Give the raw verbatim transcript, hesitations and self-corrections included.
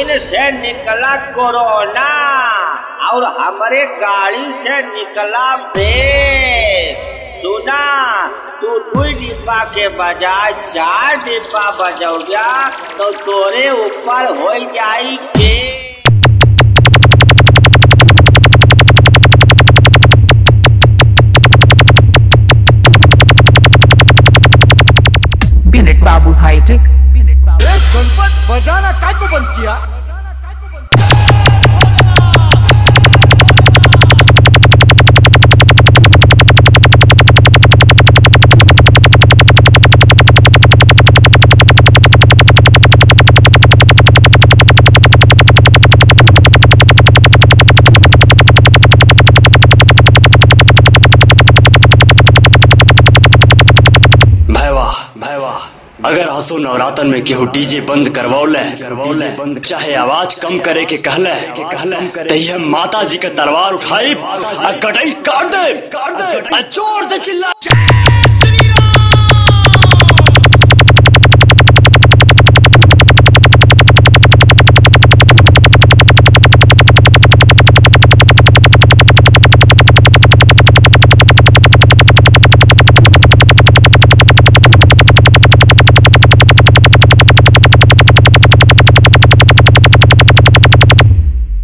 चीन से निकला कोरोना और हमारे गाड़ी से निकला बेग। सुना तू दो डिब्बा के बजाय चार डिब्बा बजौगा तो तोरे ऊपर हो जाई के। बाबू हाईटेक गणपत बजाना काय को बंद किया? अगर हंसो नवरातन में केहू डीजे बंद करवौले करवौले चाहे आवाज कम करे के कहले तहिया माता जी का तलवार उठाई और कटाई काट दे काट दे जोर से चिल्ला।